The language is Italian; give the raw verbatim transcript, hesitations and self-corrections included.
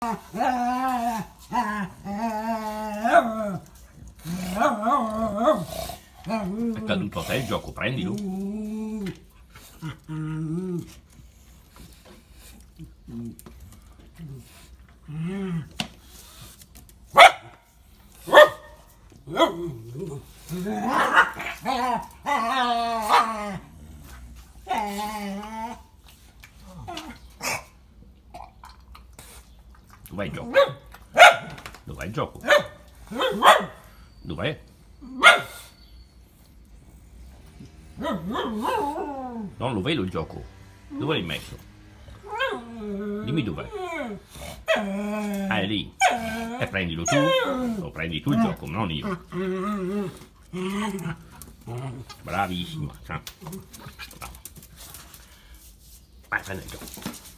È caduto a te il gioco, prendilo. Dov'è il gioco? Dov'è il gioco? Dov'è? Non lo vedo il gioco. Dove l'hai messo? Dimmi dov'è. Ah, è lì. E prendilo tu. Lo prendi tu il gioco, non io. Bravissimo. Bravo. Vai, prendi il gioco.